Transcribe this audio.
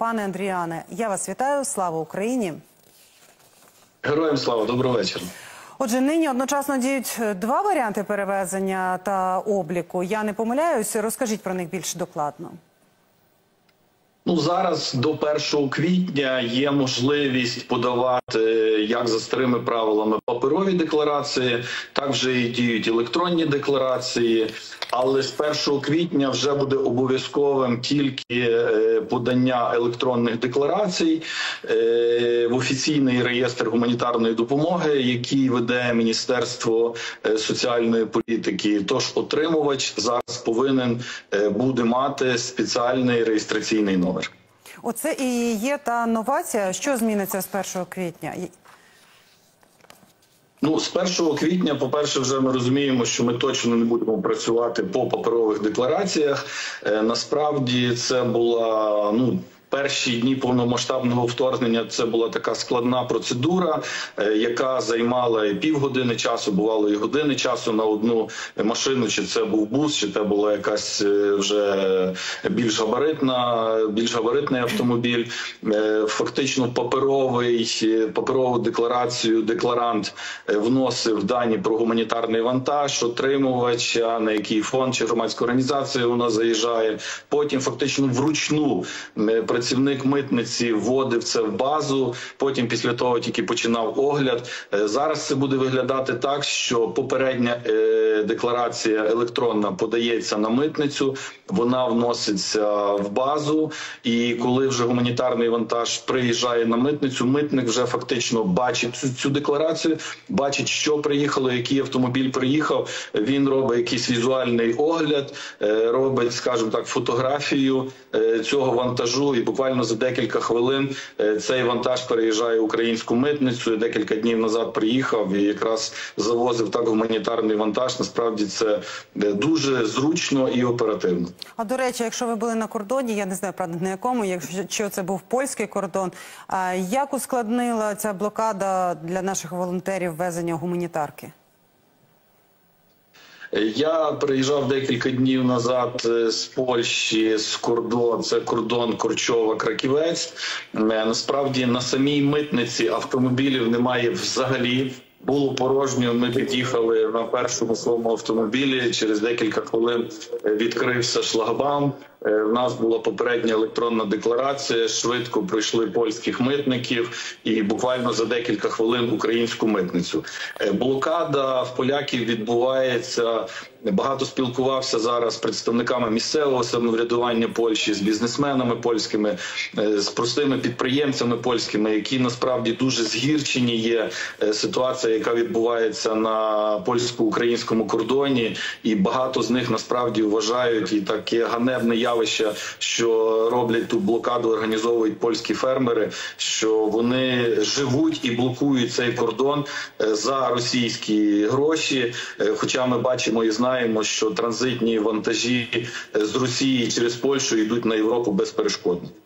Пане Андріане, я вас вітаю. Слава Україні! Героям слава, доброго вечора. Отже, нині одночасно діють два варіанти перевезення та обліку. Я не помиляюсь? Розкажіть про них більш докладно. Зараз до 1 квітня є можливість подавати як за старими правилами паперові декларації, так вже і діють електронні декларації. Але з 1 квітня вже буде обов'язковим тільки подання електронних декларацій в офіційний реєстр гуманітарної допомоги, який веде Міністерство соціальної політики. Тож отримувач зараз повинен буде мати спеціальний реєстраційний номер. Оце і є та новація. Що зміниться з 1 квітня? З 1 квітня, по-перше, вже ми розуміємо, що ми точно не будемо працювати по паперових деклараціях. Насправді це була, перші дні повномасштабного вторгнення це була така складна процедура, яка займала і півгодини часу, бувало і години часу на одну машину, чи це був бус, чи це була якась вже більш габаритний автомобіль. Фактично паперову декларацію декларант вносив дані про гуманітарний вантаж, отримувача, на який фонд чи громадська організація вона заїжджає. Потім фактично вручну працівник митниці вводив це в базу, потім після того тільки починав огляд. Зараз це буде виглядати так, що попередня декларація електронна подається на митницю, вона вноситься в базу, і коли вже гуманітарний вантаж приїжджає на митницю, митник вже фактично бачить цю декларацію, бачить, що приїхало, який автомобіль приїхав, він робить якийсь візуальний огляд, робить, скажімо так, фотографію цього вантажу, і буквально за декілька хвилин цей вантаж переїжджає в українську митницю. Декілька днів назад приїхав і якраз завозив так гуманітарний вантаж. Насправді це дуже зручно і оперативно. А до речі, якщо ви були на кордоні, я не знаю, правда, на якому, якщо це був польський кордон, як ускладнила ця блокада для наших волонтерів ввезення гуманітарки? Я приїжджав декілька днів назад з Польщі, це кордон Корчова-Краківець. Насправді на самій митниці автомобілів немає взагалі. Було порожньо, ми під'їхали на першому своєму автомобілі, через декілька хвилин відкрився шлагбаум. У нас була попередня електронна декларація, швидко пройшли польських митників і буквально за декілька хвилин українську митницю. Блокада в поляків відбувається. Багато спілкувався зараз з представниками місцевого самоврядування Польщі, з бізнесменами польськими, з простими підприємцями польськими, які насправді дуже згірчені є ситуація, яка відбувається на польсько-українському кордоні, і багато з них насправді вважають і таке ганебне явище, що роблять ту блокаду, організовують польські фермери, що вони живуть і блокують цей кордон за російські гроші, хоча ми бачимо і знаємо, що транзитні вантажі з Росії через Польщу йдуть на Європу безперешкодно.